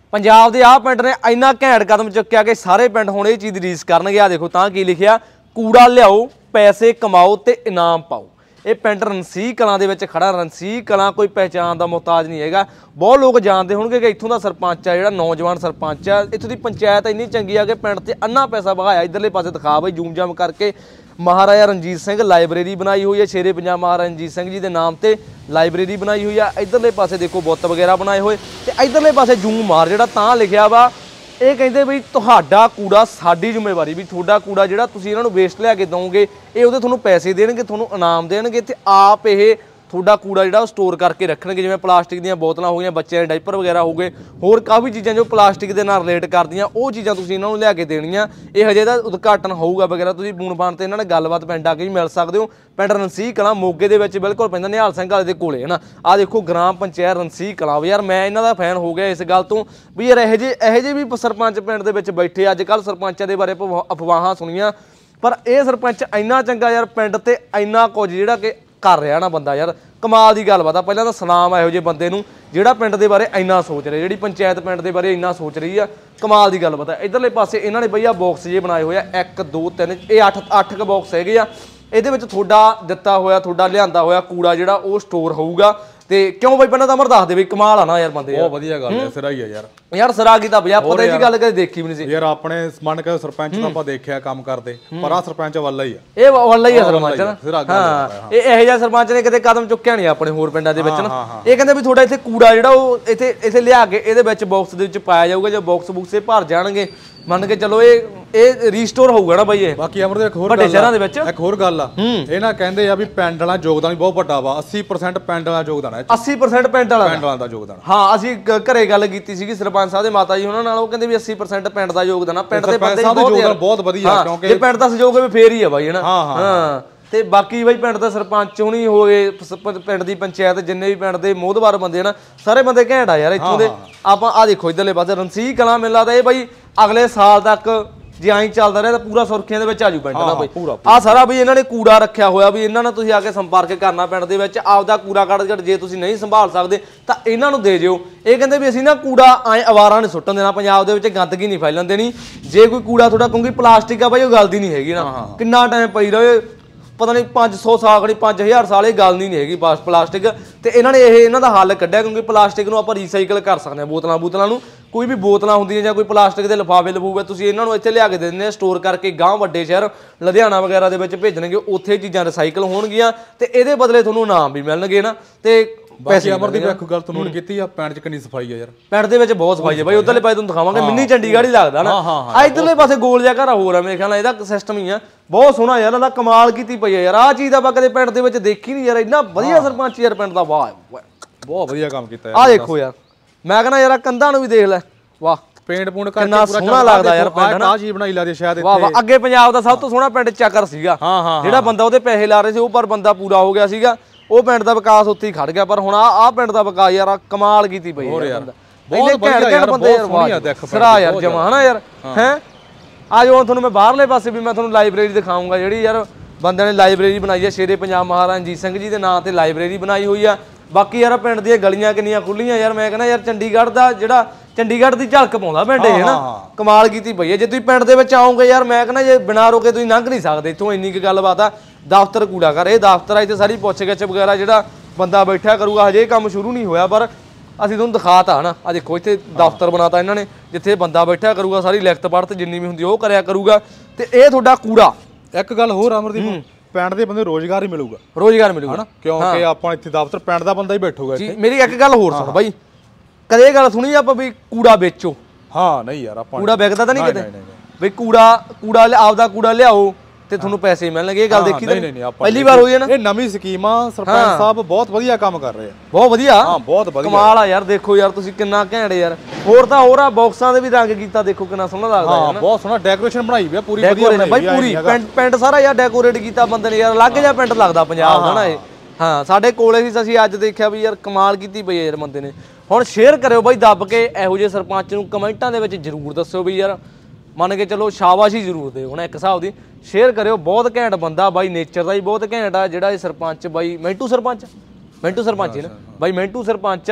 पंजाब के आ पिंड ने इन्ना घैंट कदम चुक्या कि सारे पिंड हुण इह चीज़ दी रीस करनगे। आ देखो तां की लिखिआ, कूड़ा लियाओ पैसे कमाओ ते इनाम पाओ। ये पिंड रनसी कलां दे विच खड़ा। रनसी कलां कोई पहचान का मुहताज नहीं हैगा। बहुत लोग जानते होणगे कि इत्थों का सरपंच आ जिहड़ा नौजवान सरपंच आ, इत्थों की पंचायत इन्नी चंगी आ कि पिंड ते अन्ना पैसा बहाया। इधरले पासे दिखा बई जूम जाम करके महाराजा रणजीत सिंह लाइब्रेरी बनाई हुई है, शेरे पंजाब महाराजा रणजीत सिंह जी के नाम से लाइब्रेरी बनाई हुई है। इधरले पासे देखो बुत वगैरह बनाए हुए, तो इधरले पासे जूम मार जिहड़ा तां लिखिआ वा, ਇਹ ਕਹਿੰਦੇ ਵੀ ਤੁਹਾਡਾ ਕੂੜਾ ਸਾਡੀ ਜ਼ਿੰਮੇਵਾਰੀ, ਵੀ ਤੁਹਾਡਾ ਕੂੜਾ ਜਿਹੜਾ ਤੁਸੀਂ ਇਹਨਾਂ ਨੂੰ ਵੇਸਟ ਲਿਆ ਕੇ ਦੋਗੇ, ਇਹ ਉਹਦੇ ਤੁਹਾਨੂੰ ਪੈਸੇ ਦੇਣਗੇ, ਤੁਹਾਨੂੰ ਇਨਾਮ ਦੇਣਗੇ ਤੇ ਆਪ ਇਹ ਤੁਹਾਡਾ ਕੂੜਾ ਜਿਹੜਾ ਉਹ ਸਟੋਰ ਕਰਕੇ ਰੱਖਣਗੇ। ਜਿਵੇਂ ਪਲਾਸਟਿਕ ਦੀਆਂ ਬੋਤਲਾਂ ਹੋ ਗਈਆਂ, ਬੱਚਿਆਂ ਦੇ ਡਾਈਪਰ ਵਗੈਰਾ ਹੋ ਗਏ, ਹੋਰ ਕਾਫੀ ਚੀਜ਼ਾਂ ਜੋ ਪਲਾਸਟਿਕ ਦੇ ਨਾਲ ਰਿਲੇਟ ਕਰਦੀਆਂ, ਉਹ ਚੀਜ਼ਾਂ ਤੁਸੀਂ ਇਹਨਾਂ ਨੂੰ ਲਿਆ ਕੇ ਦੇਣੀਆਂ। ਇਹ ਹਜੇ ਦਾ ਉਦਘਾਟਨ ਹੋਊਗਾ ਵਗੈਰਾ, ਤੁਸੀਂ ਫੋਨ ਫਾਨ ਤੇ ਇਹਨਾਂ ਨਾਲ ਗੱਲਬਾਤ ਪਿੰਡ ਆ ਕੇ ਵੀ ਮਿਲ ਸਕਦੇ ਹੋ। ਪਿੰਡ ਰਣਸੀ ਕਲਾਂ ਮੋਗੇ ਦੇ ਵਿੱਚ ਬਿਲਕੁਲ ਪੈਂਦਾ, ਨਿਹਾਲ ਸਿੰਘ ਵਾਲੇ ਦੇ ਕੋਲੇ ਹੈ ਨਾ। ਆਹ ਦੇਖੋ ਗ੍ਰਾਮ ਪੰਚਾਇਤ ਰਣਸੀ ਕਲਾਂ। ਯਾਰ ਮੈਂ ਇਹਨਾਂ ਦਾ ਫੈਨ ਹੋ ਗਿਆ ਇਸ ਗੱਲ ਤੋਂ ਵੀ ਯਾਰ ਇਹੋ ਜਿਹੇ ਵੀ ਸਰਪੰਚ ਪਿੰਡ ਦੇ ਵਿੱਚ ਬੈਠੇ। ਅੱਜ ਕੱਲ੍ਹ ਸਰਪੰਚਾਂ ਦੇ ਬਾਰੇ ਅਫਵਾਹਾਂ ਸੁਣੀਆਂ, ਪਰ ਇਹ ਸਰਪੰਚ ਇੰਨਾ ਚੰਗਾ ਯਾਰ, ਪਿੰਡ ਤੇ ਇੰਨਾ ਕੁਝ ਜਿਹੜਾ ਕਿ कर रहा ना बंदा, यार कमाल की गल बात आ। पहला तो सलाम है इहो बंदे नूं जिहड़ा पिंड दे बारे इंना सोच रहा, जिहड़ी पंचायत पिंड दे बारे इंना सोच रही है। कमाल की गल बात है। इधरले पासे इन्हां ने भईया बॉक्स जे बनाए हुए 1 2 3 ये 8 बॉक्स हैगे आ। ਇਹਦੇ ਵਿੱਚ ਤੁਹਾਡਾ ਦਿੱਤਾ ਹੋਇਆ, ਤੁਹਾਡਾ ਲਿਆਂਦਾ ਹੋਇਆ ਕੂੜਾ ਜਿਹੜਾ ਉਹ ਸਟੋਰ ਹੋਊਗਾ। ਤੇ ਕਿਉਂ ਬਈ ਪਹਿਲਾਂ ਤਾਂ ਅਮਰ ਦੱਸ ਦੇ ਵੀ ਕਮਾਲ ਆ ਨਾ ਯਾਰ ਬੰਦੇ। ਬਹੁਤ ਵਧੀਆ ਗੱਲ ਹੈ, ਸਿਰਾ ਹੀ ਆ ਯਾਰ ਸਿਰਾ ਕੀਤਾ ਭਈਆ, ਪਤਾ ਇਹਦੀ ਗੱਲ ਕਦੇ ਦੇਖੀ ਵੀ ਨਹੀਂ ਸੀ ਯਾਰ। ਆਪਣੇ ਮੰਨ ਕੇ ਸਰਪੰਚ ਤਾਂ ਆਪਾਂ ਦੇਖਿਆ ਕੰਮ ਕਰਦੇ, ਪਰ ਆ ਸਰਪੰਚ ਵੱਲਾ ਹੀ ਆ, ਇਹ ਵੱਲਾ ਹੀ ਆ ਸਰਪੰਚ ਨਾ। ਹਾਂ ਇਹ ਇਹੋ ਜਿਹਾ ਸਰਪੰਚ ਨੇ ਕਿਤੇ ਕਦਮ ਚੁੱਕਿਆ ਨਹੀਂ ਆਪਣੇ ਹੋਰ ਪਿੰਡਾਂ ਦੇ ਵਿੱਚ ਨਾ। ਇਹ ਕਹਿੰਦੇ ਵੀ ਤੁਹਾਡਾ ਇੱਥੇ ਕੂੜਾ ਜਿਹੜਾ ਉਹ ਇੱਥੇ ਲਿਆ ਕੇ ਇਹਦੇ ਵਿੱਚ ਬਾਕਸ ਦੇ ਵਿੱਚ ਪਾਇਆ ਜਾਊਗਾ। ਜੇ ਬਾਕਸ ਬੁਕਸੇ ਭਰ ਜਾਣਗੇ ਮੰਨ ਕੇ ਚਲੋ ਇਹ ਰੀਸਟੋਰ ਹੋਊਗਾ ਨਾ ਬਈ। ਇਹ ਬਾਕੀ ਅਮਰ ਦੇ ਇੱਕ ਹੋਰ ਵੱਡੇ ਸ਼ਹਿਰਾਂ ਦੇ ਵਿੱਚ ਇੱਕ ਹੋਰ ਗੱਲ ਆ, ਇਹ ਨਾ ਕਹਿੰਦੇ ਆ ਵੀ ਪਿੰਡ ਵਾਲਾ ਯੋਗਦਾਨ ਵੀ ਬਹੁਤ ਵੱਡਾ ਵਾ। 80% ਪਿੰਡ ਵਾਲਾ ਯੋਗਦਾਨ ਹੈ। 80% ਪਿੰਡ ਵਾਲਾ ਦਾ ਯੋਗਦਾਨ। ਹਾਂ ਅਸੀਂ ਘਰੇ ਗੱਲ ਕੀਤੀ ਸੀਗੀ ਸਰਪੰਚ ਸਾਹਿਬ ਦੇ ਮਾਤਾ ਜੀ ਉਹਨਾਂ ਨਾਲ, ਉਹ ਕਹਿੰਦੇ ਵੀ 80% ਪਿੰਡ ਦਾ ਯੋਗਦਾਨ ਆ। ਪਿੰਡ ਦੇ ਬੰਦੇ ਬਹੁਤ ਵਧੀਆ, ਕਿਉਂਕਿ ਇਹ ਪਿੰਡ ਦਾ ਸਹਿਯੋਗ ਵੀ ਫੇਰ ਹੀ ਆ ਬਾਈ ਹਨਾ। ਹਾਂ ਤੇ ਬਾਕੀ ਬਈ ਪਿੰਡ ਦਾ ਸਰਪੰਚ ਹੁਣੀ ਹੋ ਗਏ, ਪਿੰਡ ਦੀ ਪੰਚਾਇਤ ਜਿੰਨੇ ਵੀ ਪਿੰਡ ਦੇ ਮੋਹਦਵਾਰ ਬੰਦੇ ਨਾ, ਸਾਰੇ ਬੰਦੇ ਘੈਂਟ ਆ ਯਾਰ ਇੱਥੋਂ ਦੇ। ਆਪਾਂ ਆ ਦੇਖੋ ਇਧਰਲੇ ਪਾਸੇ ਰਣਸੀ ਕਲਾਂ ਮੇਲਾ ਤਾਂ ਇਹ ਬਈ ਅਗਲੇ ਸਾਲ ਤੱਕ ਜੇ ਐਂ ਚੱਲਦਾ ਰਿਹਾ ਤਾਂ ਪੂਰਾ ਸੁਰਖੀਆਂ ਦੇ ਵਿੱਚ ਆਜੂ ਪਿੰਡ ਦਾ ਬਈ। ਆ ਸਾਰਾ ਵੀ ਇਹਨਾਂ ਨੇ ਕੂੜਾ ਰੱਖਿਆ ਹੋਇਆ, ਵੀ ਇਹਨਾਂ ਨਾਲ ਤੁਸੀਂ ਆ ਕੇ ਸੰਪਰਕ ਕਰਨਾ ਪਿੰਡ ਦੇ ਵਿੱਚ। ਆਪਦਾ ਕੂੜਾ ਕੱਢ ਜੇ ਤੁਸੀਂ ਨਹੀਂ ਸੰਭਾਲ ਸਕਦੇ ਤਾਂ ਇਹਨਾਂ ਨੂੰ ਦੇ ਜਿਓ। ਇਹ ਕਹਿੰਦੇ ਵੀ ਅਸੀਂ ਨਾ ਕੂੜਾ ਐਂ ਅਵਾਰਾਂ ਨਹੀਂ ਸੁੱਟਣ ਦੇਣਾ, ਪੰਜਾਬ ਦੇ ਵਿੱਚ ਗੰਦਗੀ ਨਹੀਂ ਫੈਲਣ ਦੇਣੀ। ਜੇ ਕੋਈ ਕੂੜਾ ਤੁਹਾਡਾ ਕਿਉਂਕਿ ਪਲਾਸਟਿਕ ਆ ਬਈ ਉਹ ਗਲਦੀ ਨਹੀਂ ਹੈਗੀ ਨਾ, ਕਿੰਨਾ ਟਾਈਮ ਪਈ ਰਹੇ ਪਤਾ ਨਹੀਂ 500 ਸਾਲ ਖੜੀ 5000 ਸਾਲ ਇਹ ਗੱਲ ਨਹੀਂ ਹੈਗੀ ਪਲਾਸਟਿਕ। ਤੇ ਇਹਨਾਂ ਨੇ ਇਹਨਾਂ ਦਾ ਹੱਲ ਕੱਢਿਆ, ਕਿਉਂਕਿ ਪਲਾਸਟਿਕ ਨੂੰ ਆਪਾਂ ਰੀਸਾਈਕਲ ਕਰ ਸਕਦੇ ਹਾਂ। ਬੋਤਲਾਂ ਨੂੰ ਕੋਈ ਵੀ ਬੋਤਲਾਂ ਹੁੰਦੀਆਂ ਜਾਂ ਕੋਈ ਪਲਾਸਟਿਕ ਦੇ ਲਿਫਾਫੇ ਲਫੂਫੇ ਤੁਸੀਂ ਇਹਨਾਂ ਨੂੰ ਇੱਥੇ ਲਿਆ ਕੇ ਦੇ ਦਿੰਦੇ ਆ, ਸਟੋਰ ਕਰਕੇ ਗਾਂਹ ਵੱਡੇ ਸ਼ਹਿਰ ਲੁਧਿਆਣਾ ਵਗੈਰਾ ਦੇ ਵਿੱਚ ਭੇਜਣਗੇ, ਉੱਥੇ ਚੀਜ਼ਾਂ ਰਿਸਾਈਕਲ ਹੋਣਗੀਆਂ ਤੇ ਇਹਦੇ ਬਦਲੇ ਤੁਹਾਨੂੰ ਇਨਾਮ ਵੀ ਮਿਲਣਗੇ ਨਾ। ਤੇ ਪੈਸੇ ਅਮਰ ਦੀ ਇੱਕ ਗੱਲ ਨੋਟ ਕੀਤੀ ਆ, ਪਿੰਡ 'ਚ ਕਿੰਨੀ ਸਫਾਈ ਆ ਯਾਰ। ਪਿੰਡ ਦੇ ਵਿੱਚ ਬਹੁਤ ਸਫਾਈ ਹੈ ਬਾਈ। ਉਧਰਲੇ ਪਾਸੇ ਤੁਹਾਨੂੰ ਦਿਖਾਵਾਂਗੇ, ਮਿੰਨੀ ਚੰਡੀਗੜ੍ਹ ਹੀ ਲੱਗਦਾ ਨਾ। ਆ ਇਧਰਲੇ ਪਾਸੇ ਗੋਲ ਜਿਹਾ ਘਰ ਹੋਰ ਆ ਮੇਰੇ ਖਿਆਲ ਨਾਲ, ਇਹਦਾ ਸਿਸਟਮ ਹੀ ਆ ਬਹੁਤ ਸੋਹਣਾ ਯਾਰ। ਇਹਦਾ ਕਮਾਲ ਕੀਤੀ ਪਈ ਆ ਯਾਰ। ਆਹ ਚੀਜ਼ ਆਪਾਂ ਕਦੇ ਪਿੰਡ ਦੇ ਵਿੱਚ ਦੇਖੀ ਨਹੀਂ ਯਾਰ। ਇੰਨਾ ਵਧੀਆ ਸਰਪੰਚ ਯਾਰ ਪਿੰਡ ਦਾ, ਵਾਹ ਬਹੁਤ ਵਧੀਆ ਕੰਮ ਕੀਤਾ ਆ ਦੇਖੋ ਯਾਰ। ਮੈਂ ਕਹਿੰਦਾ ਯਾਰ ਕੰਧਾਂ ਨੂੰ ਵੀ ਦੇਖ ਲੈ, ਵਾਹ ਪੇਂਟ ਪੂੰਟ ਕਰਕੇ ਕਿੰਨਾ ਸੋਹਣਾ ਲੱਗਦਾ ਯਾਰ ਪਿੰਡ ਨਾ। ਆਹ ਚੀਜ਼ ਬਣਾਈ ਲੱਗਦੀ ਸ਼ਾਇਦ ਵਾਹ ਵਾਹ। ਅੱਗੇ ਪੰਜਾਬ ਦਾ ਸਭ ਤੋਂ ਸੋਹਣਾ ਪਿੰਡ ਚੱਕਰ ਸੀਗਾ, ਜਿਹੜਾ ਬੰਦਾ ਉਹਦੇ ਪੈਸੇ ਲਾ ਰਹੇ ਸੀ ਉਹ ਪਰ ਬੰਦਾ ਪੂਰਾ ਹੋ ਗਿਆ ਸੀਗਾ। ਉਹ ਪਿੰਡ ਦਾ ਵਿਕਾਸ ਉੱਥੇ ਹੀ ਖੜ ਗਿਆ। ਪਰ ਹੁਣ ਆਹ ਪਿੰਡ ਦਾ ਵਿਕਾਸ ਯਾਰ ਕਮਾਲ ਕੀਤੀ ਪਈ ਯਾਰ। ਬਹੁਤ ਵਧੀਆ ਬੰਦੇ ਯਾਰ, ਸਰਾ ਯਾਰ ਜਮਾ ਹਨਾ ਯਾਰ। ਹੈ ਅੱਜ ਹੁਣ ਤੁਹਾਨੂੰ ਮੈਂ ਬਾਹਰਲੇ ਪਾਸੇ ਵੀ ਮੈਂ ਤੁਹਾਨੂੰ ਲਾਇਬ੍ਰੇਰੀ ਦਿਖਾਊਂਗਾ, ਜਿਹੜੀ ਯਾਰ ਬੰਦਿਆਂ ਨੇ ਲਾਇਬ੍ਰੇਰੀ ਬਣਾਈ ਹੈ। ਸ਼ੇਰੇ ਪੰਜਾਬ ਮਹਾਰਾਜਾ ਰਣਜੀਤ ਸਿੰਘ ਜੀ ਦੇ ਨਾਂ ਤੇ ਲਾਇਬ੍ਰੇਰੀ ਬਣਾਈ ਹੋਈ ਆ। ਬਾਕੀ ਯਾਰ ਪਿੰਡ ਦੀਆਂ ਗਲੀਆਂ ਕਿੰਨੀਆਂ ਖੁੱਲੀਆਂ ਯਾਰ। ਮੈਂ ਕਹਿੰਦਾ ਯਾਰ ਚੰਡੀਗੜ੍ਹ ਦਾ ਜਿਹੜਾ ਚੰਡੀਗੜ੍ਹ ਦੀ ਝਲਕ ਪਾਉਂਦਾ ਪਿੰਡ ਇਹ ਹਨਾ। ਕਮਾਲ ਕੀਤੀ ਪਈ ਹੈ। ਜੇ ਤੁਸੀਂ ਪਿੰਡ ਦੇ ਵਿੱਚ ਆਓਗੇ ਯਾਰ, ਮੈਂ ਕਹਿੰਦਾ ਜੇ ਬਿਨਾਂ ਰੋਕੇ ਤੁਸੀਂ ਲੰਘ ਨਹੀਂ ਸਕਦੇ ਇੱਥੋਂ, ਇੰਨੀ ਕੁ ਗੱਲਬਾਤ ਆ। ਦਫ਼ਤਰ ਕੂੜਾ ਕਰ, ਇਹ ਦਫ਼ਤਰ ਆ, ਇੱਥੇ ਸਾਰੀ ਪੁੱਛ ਗਿੱਛ ਵਗੈਰਾ ਜਿਹੜਾ ਬੰਦਾ ਬੈਠਿਆ ਕਰੂਗਾ। ਹਜੇ ਕੰਮ ਸ਼ੁਰੂ ਨਹੀਂ ਹੋਇਆ ਪਰ ਅਸੀਂ ਤੁਹਾਨੂੰ ਦਿਖਾਤਾ ਹਨਾ। ਆ ਦੇਖੋ ਇੱਥੇ ਦਫ਼ਤਰ ਬਣਾਤਾ ਇਹਨਾਂ ਨੇ, ਜਿੱਥੇ ਬੰਦਾ ਬੈਠਿਆ ਕਰੂਗਾ, ਸਾਰੀ ਲਿਖਤ ਪੜ੍ਹਤ ਜਿੰਨੀ ਵੀ ਹੁੰਦੀ ਉਹ ਕਰਿਆ ਕਰੂਗਾ। ਤੇ ਇਹ ਤੁਹਾਡਾ ਕੂੜਾ। ਇੱਕ ਗੱਲ ਹੋਰ ਅਮਰਦੀਪ, ਪਿੰਡ ਦੇ ਬੰਦੇ ਰੋਜ਼ਗਾਰ ਹੀ ਮਿਲੂਗਾ, ਰੋਜ਼ਗਾਰ ਮਿਲੂਗਾ ਹਨਾ, ਕਿਉਂਕਿ ਆਪਾਂ ਇੱਥੇ ਦਫ਼ਤਰ ਪਿੰਡ ਦਾ ਬੰਦਾ ਹੀ ਬੈਠੂਗਾ ਇੱਥੇ। ਮੇਰੀ ਇੱਕ ਗੱਲ ਹੋਰ ਸੁਣ ਬਾਈ, ਕਦੇ ਇਹ ਗੱਲ ਸੁਣੀ ਆਪਾਂ ਵੀ ਕੂੜਾ ਵੇਚੋ? ਹਾਂ ਨਹੀਂ ਯਾਰ, ਆਪਾਂ ਕੂੜਾ ਵਿਕਦਾ ਤਾਂ ਨਹੀਂ ਕਿਤੇ ਬਈ। ਕੂੜਾ ਆਪਦਾ ਕੂੜਾ ਲਿਆਓ ਤੇ ਤੁਹਾਨੂੰ ਪੈਸੇ ਮਿਲਣਗੇ, ਇਹ ਗੱਲ ਦੇਖੀ ਤਾਂ ਪਹਿਲੀ ਵਾਰ ਹੋਈ ਹੈ ਨਾ। ਇਹ ਨਵੀਂ ਸਕੀਮ ਆ, ਸਰਪੰਚ ਸਾਹਿਬ ਬਹੁਤ ਵਧੀਆ ਕੰਮ ਕਰ ਰਹੇ ਆ, ਬਹੁਤ ਵਧੀਆ। ਹਾਂ ਬਹੁਤ ਵਧੀਆ, ਕਮਾਲ ਆ ਯਾਰ। ਦੇਖੋ ਯਾਰ ਤੁਸੀਂ ਕਿੰਨਾ ਘੈਂਟ ਯਾਰ। ਹੋਰ ਤਾਂ ਹੋਰ ਆ, ਬਾਕਸਾਂ ਦੇ ਵੀ ਰੰਗ ਕੀਤਾ ਦੇਖੋ ਕਿੰਨਾ ਸੋਹਣਾ ਲੱਗਦਾ ਯਾਰ। ਹਾਂ ਬਹੁਤ ਸੋਹਣਾ ਡੈਕੋਰੇਸ਼ਨ ਬਣਾਈ ਵੀ ਆ ਪੂਰੀ ਵਧੀਆ ਬਾਈ। ਪੂਰੀ ਪਿੰਡ ਸਾਰਾ ਯਾਰ ਡੈਕੋਰੇਟ ਕੀਤਾ ਬੰਦੇ ਨੇ ਯਾਰ। ਅਲੱਗ ਜਿਹਾ ਪਿੰਡ ਲੱਗਦਾ ਪੰਜਾਬ ਦਾ ਨਾ ਇਹ। ਹਾਂ ਸਾਡੇ ਕੋਲੇ ਸੀ, ਅਸੀਂ ਅੱਜ ਦੇਖਿਆ ਵੀ ਯਾਰ ਕਮਾਲ ਕੀਤੀ ਪਈ ਯਾਰ ਬੰਦੇ ਨੇ। ਹੁਣ ਸ਼ੇਅਰ ਕਰਿਓ ਬਾਈ ਦੱਬ ਕੇ, ਇਹੋ ਜਿਹੇ ਸਰਪੰਚ ਨੂੰ ਕਮੈਂਟਾਂ ਦੇ ਵਿੱਚ ਜ਼ਰੂਰ ਦੱਸਿਓ ਵੀ ਯਾਰ, ਮੰਨ ਕੇ ਚਲੋ ਸ਼ਾਬਾਸ਼ੀ ਜ਼ਰੂਰ ਦਿਓ ਹੁਣ ਇੱਕ ਹਿਸਾਬ ਦੀ। ਸ਼ੇਅਰ ਕਰਿਓ, ਬਹੁਤ ਘੈਂਟ ਬੰਦਾ ਬਾਈ, ਨੇਚਰ ਦਾ ਹੀ ਬਹੁਤ ਘੈਂਟ ਆ। ਜਿਹੜਾ ਇਹ ਸਰਪੰਚ ਬਾਈ ਮਿੰਟੂ ਸਰਪੰਚ ਹੈ ਨਾ ਬਾਈ, ਮਿੰਟੂ ਸਰਪੰਚ ਆ।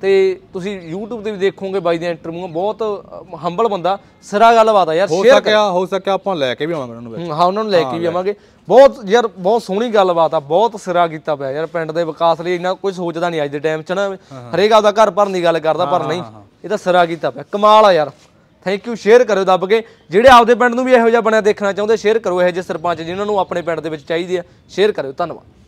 ਤੇ ਤੁਸੀਂ YouTube ਤੇ ਵੀ ਦੇਖੋਗੇ ਬਾਈ ਦੀਆਂ ਇੰਟਰਵਿਊਆਂ, ਬਹੁਤ ਹੰਬਲ ਬੰਦਾ, ਸਿਰਾ ਗੱਲਬਾਤ ਆ ਯਾਰ। ਹੋ ਸਕਿਆ ਆਪਾਂ ਲੈ ਕੇ ਵੀ ਆਵਾਂਗੇ ਉਹਨਾਂ ਨੂੰ ਵਿੱਚ। ਹਾਂ ਉਹਨਾਂ ਨੂੰ ਲੈ ਕੇ ਵੀ ਆਵਾਂਗੇ। ਬਹੁਤ ਯਾਰ ਬਹੁਤ ਸੋਹਣੀ ਗੱਲਬਾਤ ਆ, ਬਹੁਤ ਸਿਰਾ ਕੀਤਾ ਪਿਆ ਯਾਰ। ਪਿੰਡ ਦੇ ਵਿਕਾਸ ਲਈ ਇੰਨਾ ਕੋਈ ਸੋਚਦਾ ਨਹੀਂ ਅੱਜ ਦੇ ਟਾਈਮ 'ਚ ਨਾ, ਹਰੇਕ ਆਪਦਾ ਘਰ ਭਰਨ ਦੀ ਗੱਲ ਕਰਦਾ, ਪਰ ਨਹੀਂ, ਇਹ ਤਾਂ ਸਿਰਾ ਕੀਤਾ ਪਿਆ। ਕਮਾਲ ਆ ਯਾਰ। Thank you. ਸ਼ੇਅਰ ਕਰਿਓ ਦੱਬ ਕੇ, ਜਿਹੜੇ ਆਪਦੇ ਪਿੰਡ ਨੂੰ ਵੀ ਇਹੋ ਜਿਹਾ ਬਣਿਆ ਦੇਖਣਾ ਚਾਹੁੰਦੇ, ਸ਼ੇਅਰ ਕਰੋ। ਇਹੋ ਜਿਹੇ ਸਰਪੰਚ ਜਿਨ੍ਹਾਂ ਨੂੰ ਆਪਣੇ ਪਿੰਡ ਦੇ ਵਿੱਚ ਚਾਹੀਦੇ ਆ, ਸ਼ੇਅਰ ਕਰਿਓ। ਧੰਨਵਾਦ।